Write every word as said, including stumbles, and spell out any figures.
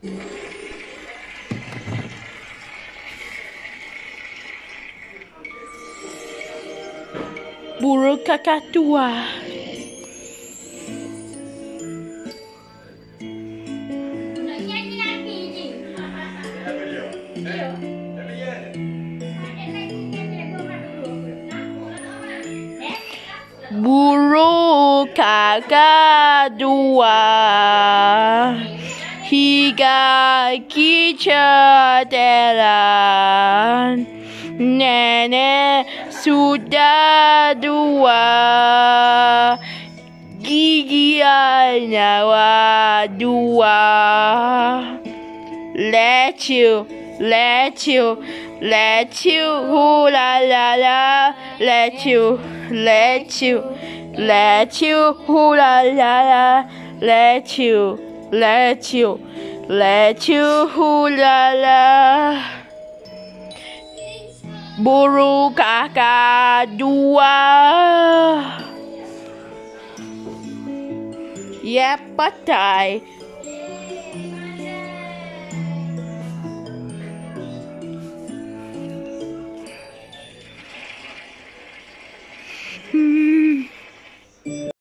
Burung kakak tua. Burung kakak dua hingga kejadian nenek sudah dua gigi nyawa dua. Let you, let you, let you, ooh la la la. Let you, let you, let you, ooh la la la. Let you, let you, let you, ooh la la. Burung kakak dua. Ya, patai.